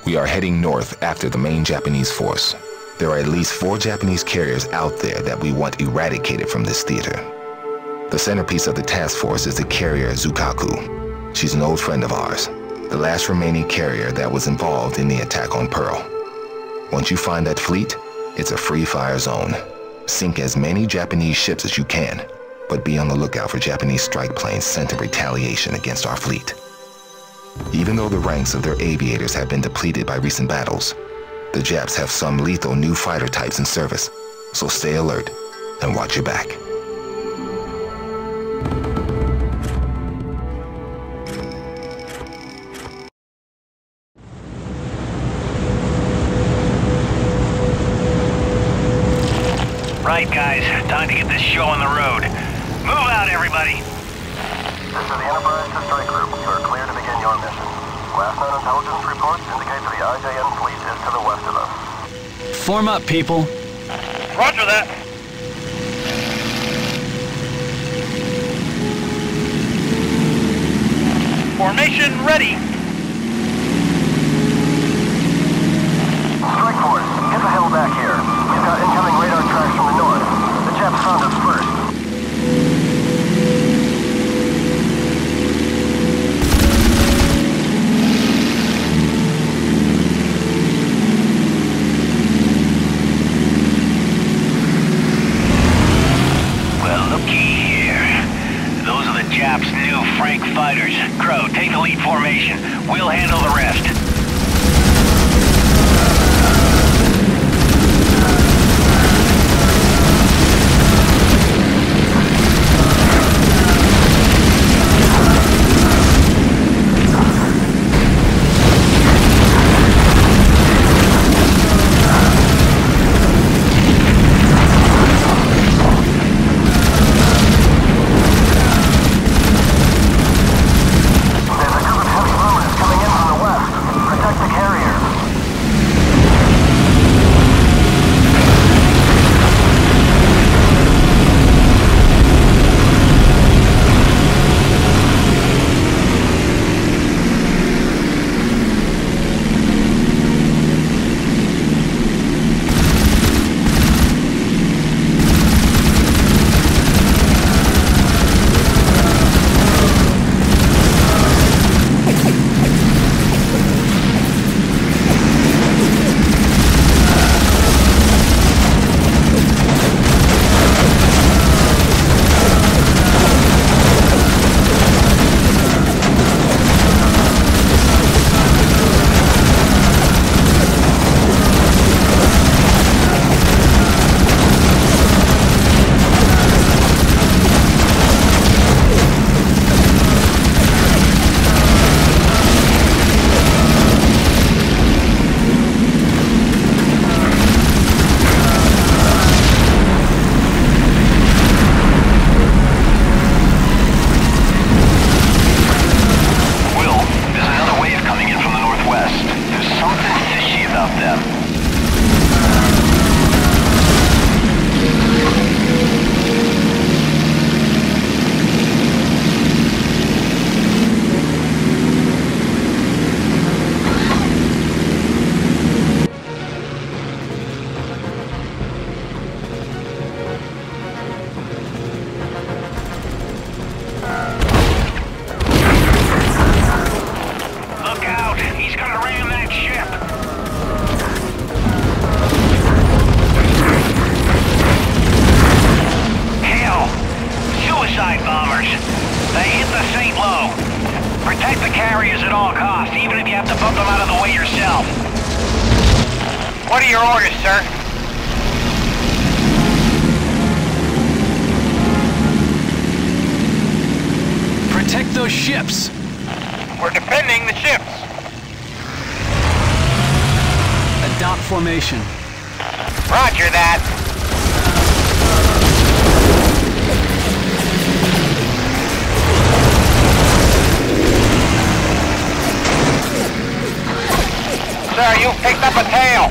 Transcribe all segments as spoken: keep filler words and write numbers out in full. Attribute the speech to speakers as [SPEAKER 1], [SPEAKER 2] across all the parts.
[SPEAKER 1] We are heading north after the main Japanese force. There are at least four Japanese carriers out there that we want eradicated from this theater. The centerpiece of the task force is the carrier Zukaku. She's an old friend of ours, the last remaining carrier that was involved in the attack on Pearl. Once you find that fleet, it's a free fire zone. Sink as many Japanese ships as you can, but be on the lookout for Japanese strike planes sent in retaliation against our fleet. Even though the ranks of their aviators have been depleted by recent battles, the Japs have some lethal new fighter types in service, so stay alert and watch your back.
[SPEAKER 2] Right, guys. Time to get this show on the road. Move out, everybody!
[SPEAKER 3] This is the Enterprise to Strike Group. You are clear to begin your mission. Last known intelligence reports indicate that the I J N fleet is to the west of us.
[SPEAKER 4] Form up, people.
[SPEAKER 2] Roger that! Formation ready!
[SPEAKER 3] Strike Force, get the hell back here. We've got incoming radar tracks from the north. The Japs found us first.
[SPEAKER 2] Japs' new Frank fighters. Crow, take the lead formation. We'll handle the rest. What are your orders, sir?
[SPEAKER 4] Protect those ships.
[SPEAKER 2] We're defending the ships.
[SPEAKER 4] Adopt formation.
[SPEAKER 2] Roger that. Sir, you picked up a tail.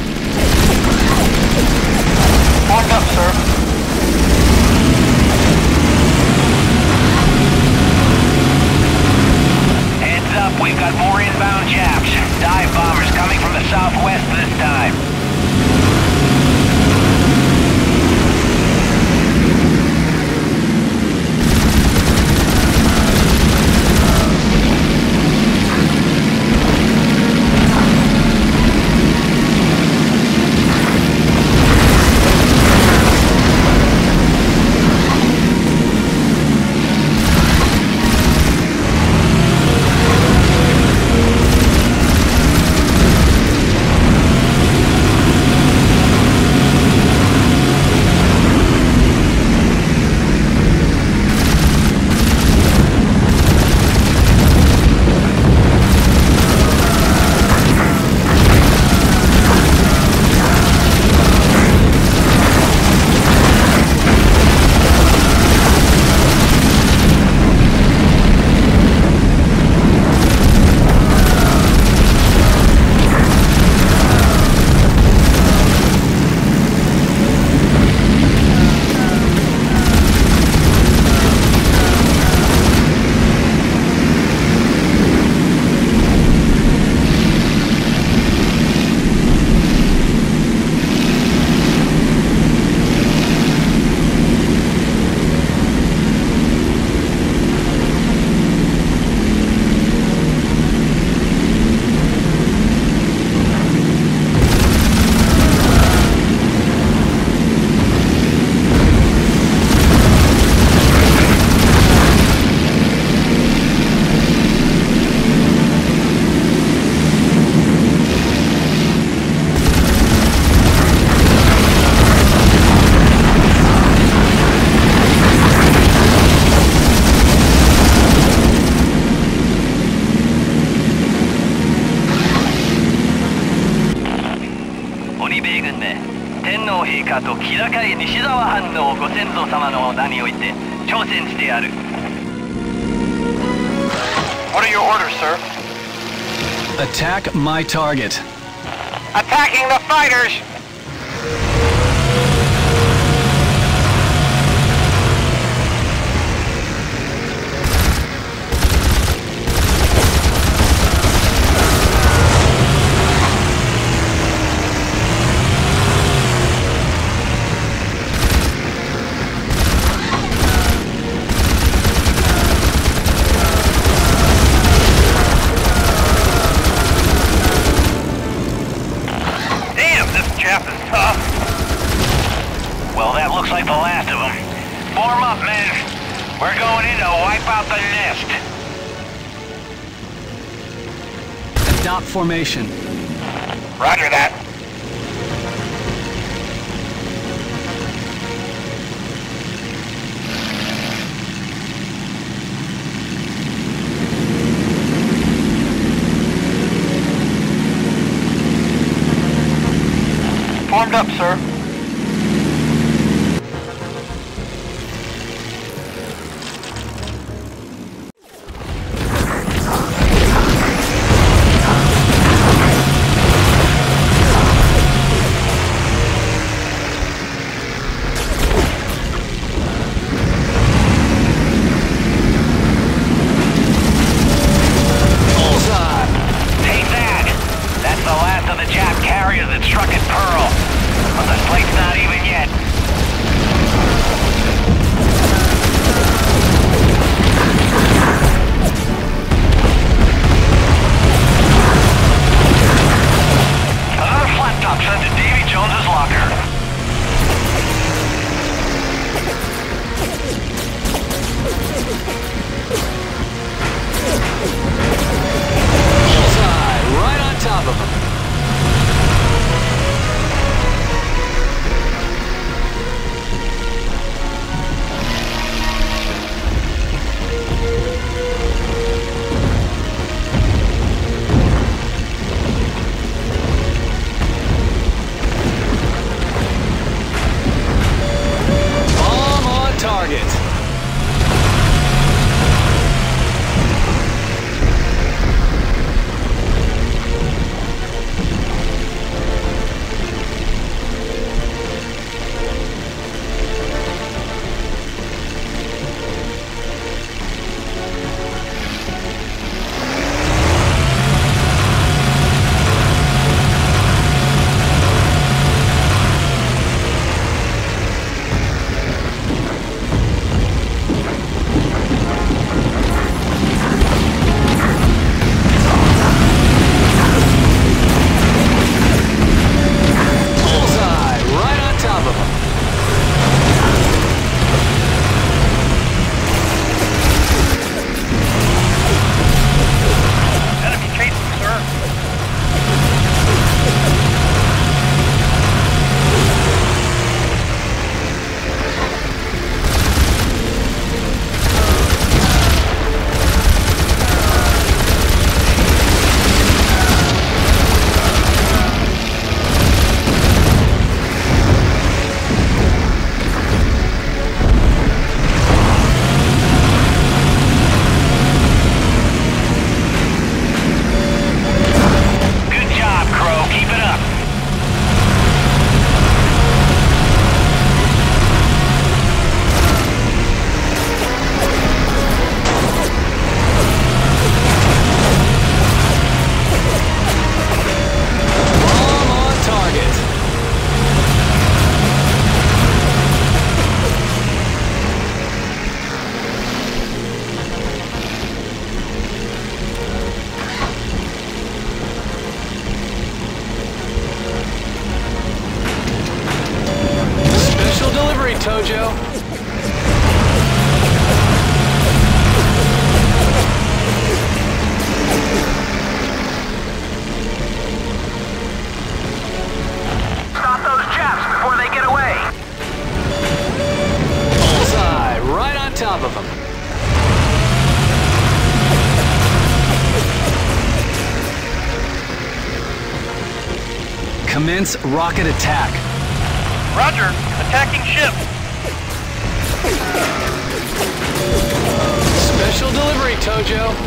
[SPEAKER 2] Mark up, sir. Heads up, we've got more inbound Japs. Dive bombers coming coming from the southwest this time. What are your orders, sir?
[SPEAKER 4] Attack my target.
[SPEAKER 2] Attacking the fighters! Well, that looks like the last of them. Form up, men. We're going in to wipe out the nest.
[SPEAKER 4] Adopt formation.
[SPEAKER 2] Roger that. Formed up, sir. Take that! That's the last of the Jap carriers that struck at Pearl. But the
[SPEAKER 4] Commence rocket attack.
[SPEAKER 5] Roger. Attacking ship.
[SPEAKER 4] Special delivery, Tojo.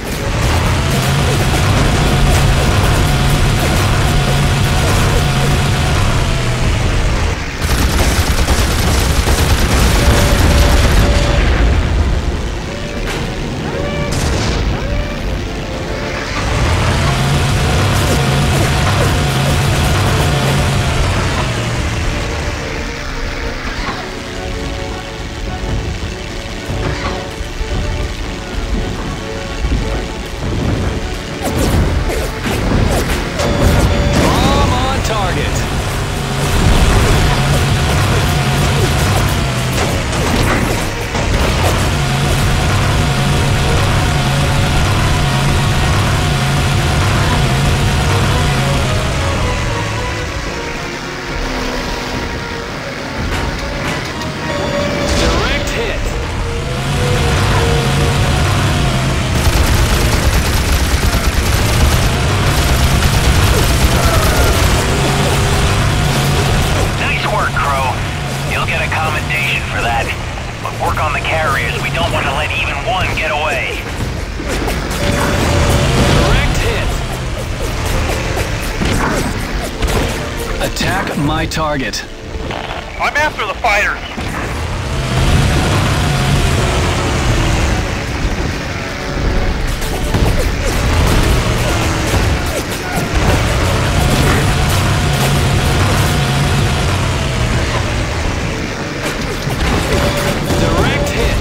[SPEAKER 4] Attack my target.
[SPEAKER 5] I'm after the fighters.
[SPEAKER 4] Direct hit.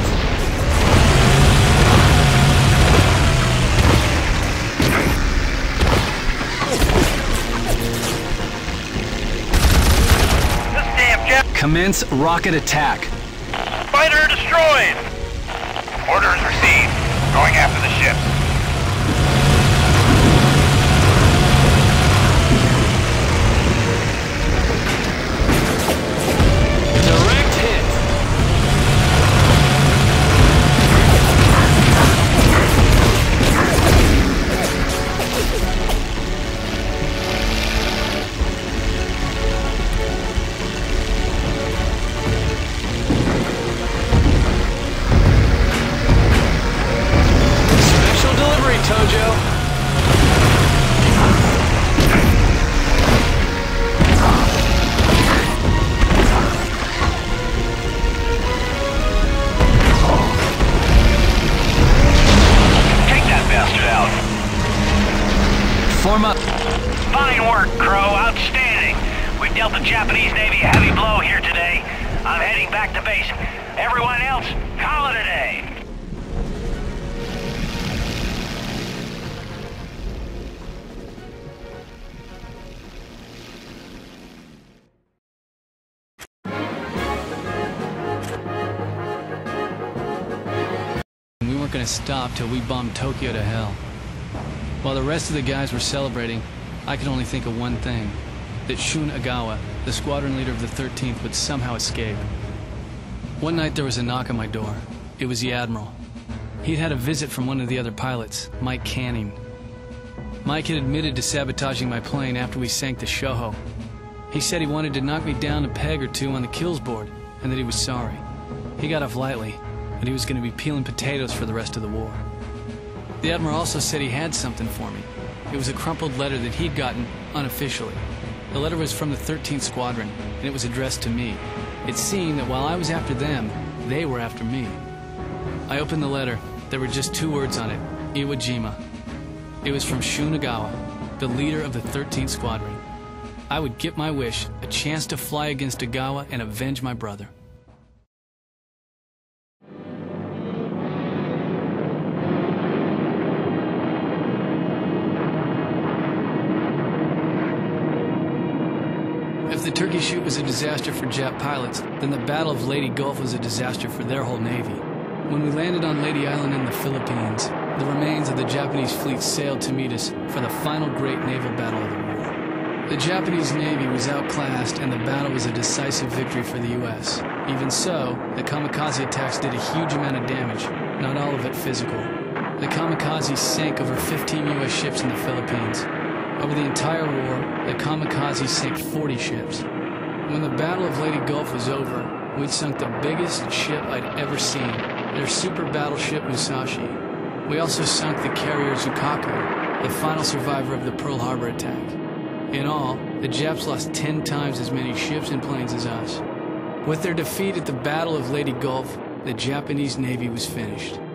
[SPEAKER 4] Commence rocket attack.
[SPEAKER 5] Fighter destroyed!
[SPEAKER 2] Orders received. Going after the ship.
[SPEAKER 4] Direct hit. Tojo.
[SPEAKER 2] Take that bastard out.
[SPEAKER 4] Form up.
[SPEAKER 2] Fine work, Crow. Outstanding. We've dealt the Japanese Navy a heavy blow here today. I'm heading back to base. Everyone else, call it a day.
[SPEAKER 4] We weren't gonna stop till we bombed Tokyo to hell. While the rest of the guys were celebrating, I could only think of one thing. That Shun Agawa, the squadron leader of the thirteenth, would somehow escape. One night there was a knock on my door. It was the Admiral. He'd had a visit from one of the other pilots, Mike Canning. Mike had admitted to sabotaging my plane after we sank the Shoho. He said he wanted to knock me down a peg or two on the kills board, and that he was sorry. He got off lightly, but he was going to be peeling potatoes for the rest of the war. The Admiral also said he had something for me. It was a crumpled letter that he'd gotten unofficially. The letter was from the thirteenth Squadron, and it was addressed to me. It seemed that while I was after them, they were after me. I opened the letter. There were just two words on it, Iwo Jima. It was from Shun Agawa, the leader of the thirteenth Squadron. I would get my wish, a chance to fly against Agawa and avenge my brother. If the turkey shoot was a disaster for Jap pilots, then the Battle of Leyte Gulf was a disaster for their whole navy. When we landed on Leyte Island in the Philippines, the remains of the Japanese fleet sailed to meet us for the final great naval battle of the war. The Japanese Navy was outclassed and the battle was a decisive victory for the U S. Even so, the kamikaze attacks did a huge amount of damage, not all of it physical. The kamikaze sank over fifteen U S ships in the Philippines. Over the entire war, the kamikazes sank forty ships. When the Battle of Leyte Gulf was over, we'd sunk the biggest ship I'd ever seen, their super battleship Musashi. We also sunk the carrier Zukaku, the final survivor of the Pearl Harbor attack. In all, the Japs lost ten times as many ships and planes as us. With their defeat at the Battle of Leyte Gulf, the Japanese Navy was finished.